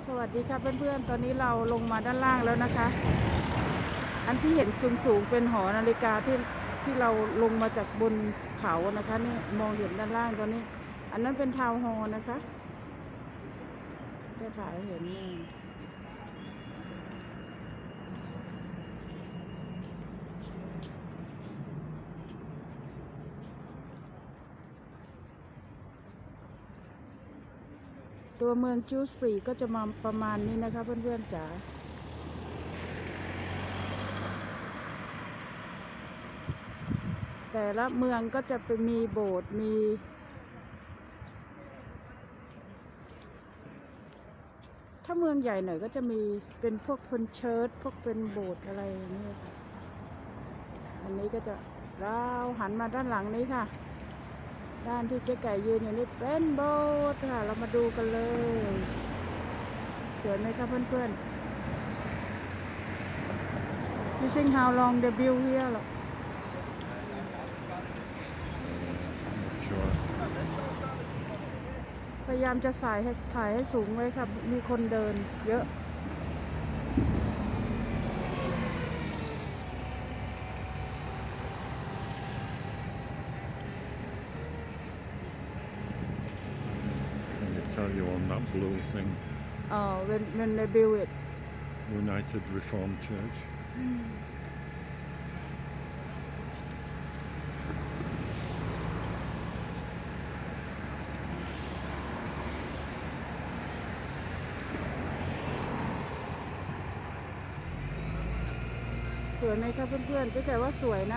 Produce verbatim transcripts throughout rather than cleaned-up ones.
สวัสดีค่ะเพื่อนๆ ตอนนี้เราลงมาด้านล่างแล้วนะคะ อันที่เห็นสูงๆเป็นหอนาฬิกาที่ที่เราลงมาจากบนเขานะคะนี่มองเห็นด้านล่างตอนนี้ อันนั้นเป็นทาวน์ฮอลล์นะคะจะถ่ายเห็นนี่ตัวเมืองจูสฟรีก็จะมาประมาณนี้นะคะเพื่อนๆจ๋าแต่ละเมืองก็จะไปมีโบสถ์มีถ้าเมืองใหญ่หน่อยก็จะมีเป็นพวกคนเชิร์ชพวกเป็นโบสถ์อะไรอย่างนี้อันนี้ก็จะเราหันมาด้านหลังนี้ค่ะด้านที่เจ๊ไก่ยืนอยู่นี่เป็นโบสถ์ค่ะเรามาดูกันเลยสวยไหมคะเพื่อนๆ You think how long they build here หรอ Sure. พยายามจะสายให้ถ่ายให้สูงไว้ค่ะมีคนเดินเยอะ Can you tell you on that blue thing? อ๋อ when when they build it United Reformed Church. สวยไหมคะเพื่อนๆเจ๊ไก่ว่าสวยนะ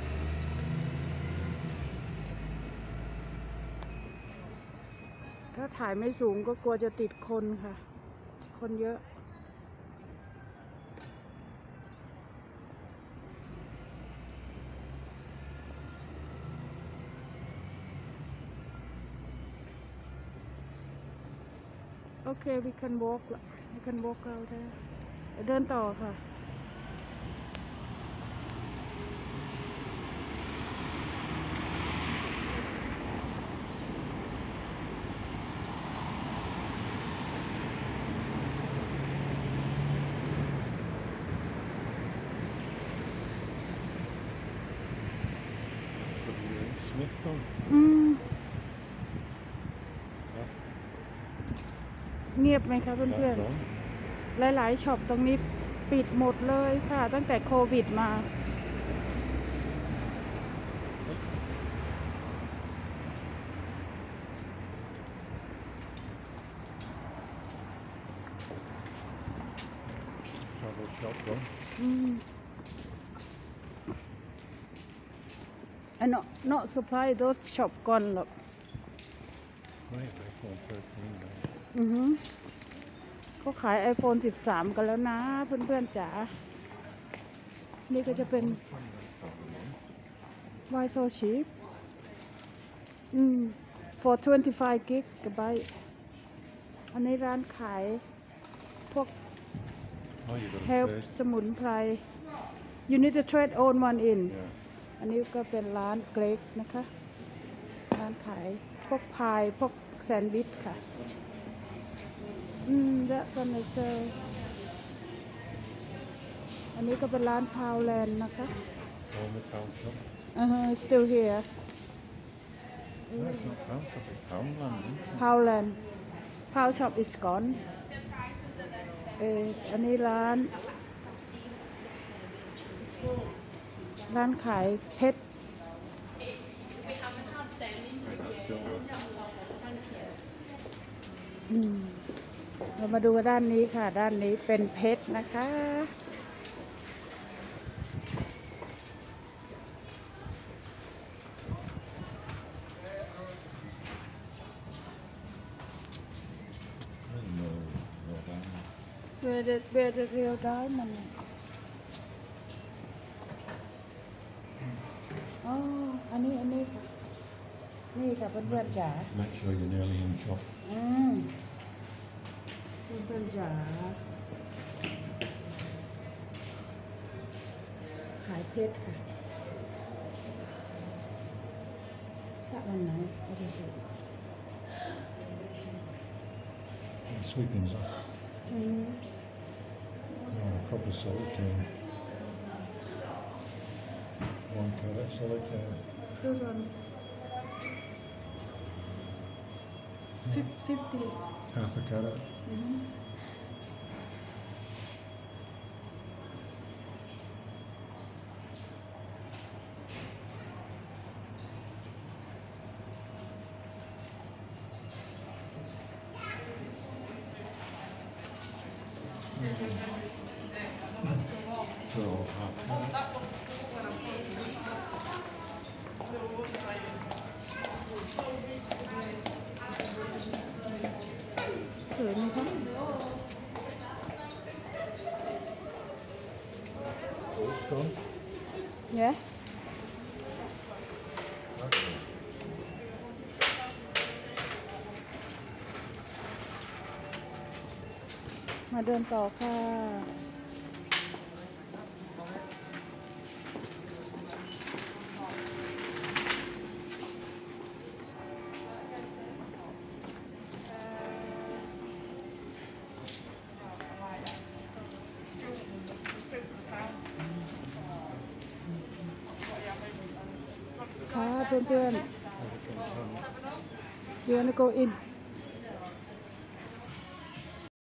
ถ้าถ่ายไม่สูงก็กลัวจะติดคนค่ะคนเยอะโอเค we can walk we can walk out there เดินต่อค่ะ Smithton. อืมเงียบไหมคะเพื่อนๆหลายๆช็อปตรงนี้ปิดหมดเลยค่ะตั้งแต่โควิดมา Travel shop one. อืม and not not supply those shop ก่อนหรอก Right, iPhone thirteen. Right? อือฮึเขาขาย ไอโฟน สิบสาม กันแล้วนะเพื่อนๆจ๋านี่ก็จะเป็น Why so cheap อืม for twenty-five gigabyte อันนี้ร้านขายพวก Oh, you got a help place. สมุนไพร you need to trade own one in Yeah. อันนี้ก็เป็นร้านเกรกนะคะร้านขายพวกพายพวกแซนด์วิชค่ะอืมและกันเลยเซลอันนี้ก็เป็นร้านพาวแลนด์นะคะ Home account shop. อือฮะ still here No, it's not pound shop. It's Poundland. Isn't it? พาวแลนด์พาวช็อป is gone เอออันนี้ร้านร้านขายเพชร That's silver. อืมเรามาดูด้านนี้ค่ะด้านนี้เป็นเพชรนะคะ No, no diamond. where the where the real diamond อ๋ออันนี้อันนี้ค่ะนี่ค่ะเพื่อนๆจ๋า Make sure you're nearly in shop. อืมเพื่อนๆจ๋าขายเพชรค่ะสักวันไหนเอาไปดู Sweepings off. อืม Oh, proper solitaire. One carat solitaire. This one fifty. Half a carat. Mm-hmm. So half carat. สวยไหมคะ It's gone. เนี่ย Okay. มาเดินต่อค่ะ ค่ะเพื่อนๆ Everything's done. you wanna go in